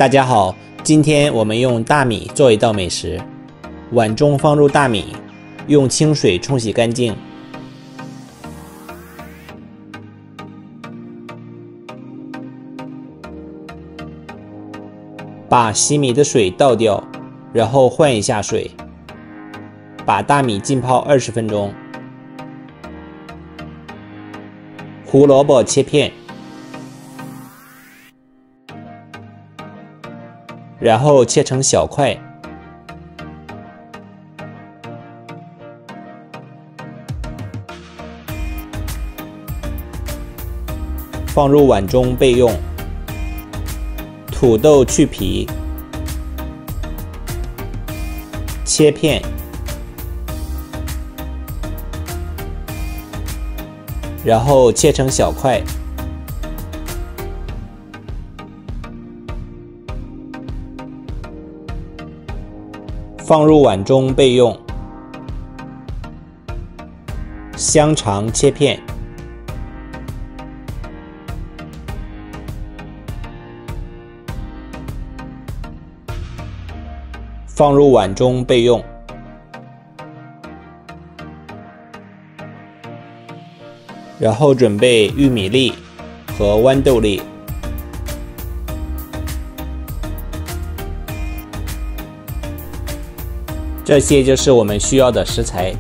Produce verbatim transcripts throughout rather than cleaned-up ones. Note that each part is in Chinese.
大家好，今天我们用大米做一道美食。碗中放入大米，用清水冲洗干净。把洗米的水倒掉，然后换一下水。把大米浸泡二十分钟。胡萝卜切片，然后切成小块。放入碗中备用。土豆去皮，切片，然后切成小块。放入碗中备用。香肠切片，放入碗中备用。然后准备玉米粒和豌豆粒。这些就是我们需要的食材。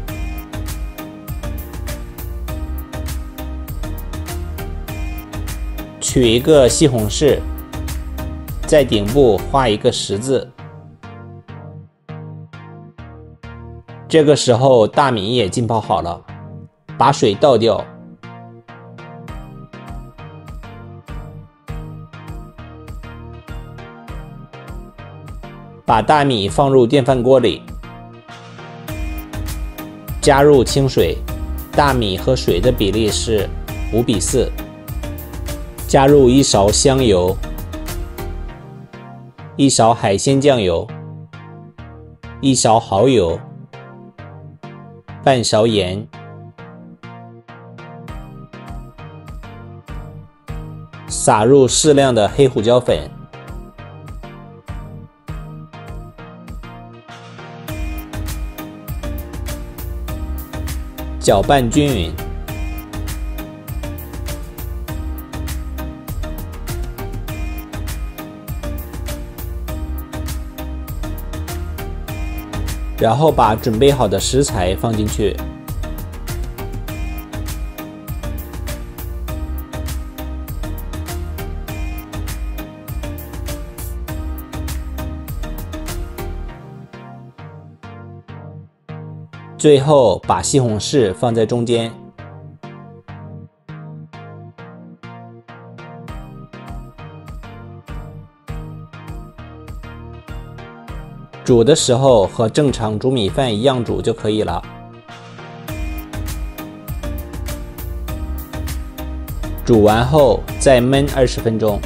取一个西红柿，在顶部画一个十字。这个时候大米也浸泡好了，把水倒掉。把大米放入电饭锅里，加入清水，大米和水的比例是五比四。加入一勺香油，一勺海鲜酱油，一勺蚝油，半勺盐，撒入适量的黑胡椒粉，搅拌均匀。然后把准备好的食材放进去，最后把西红柿放在中间。煮的时候和正常煮米饭一样煮就可以了。煮完后再焖二十分钟。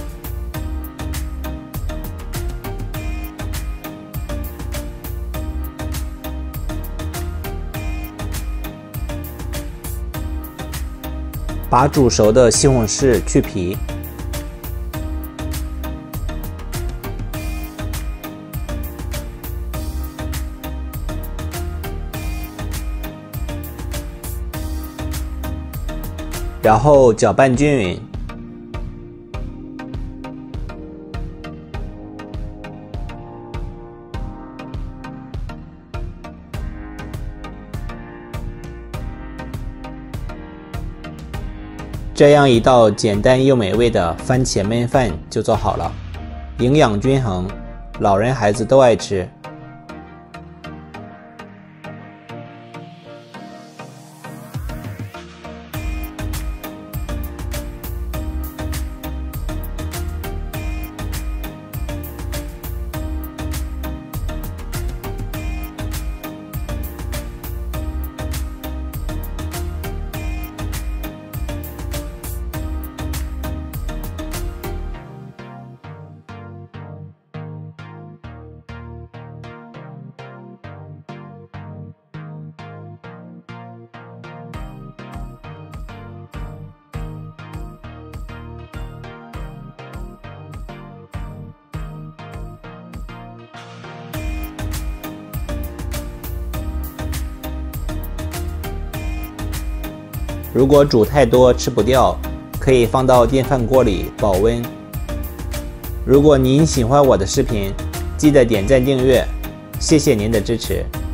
把煮熟的西红柿去皮。然后搅拌均匀，这样一道简单又美味的番茄焖饭就做好了，营养均衡，老人孩子都爱吃。 如果煮太多吃不掉，可以放到电饭锅里保温。如果您喜欢我的视频，记得点赞订阅，谢谢您的支持。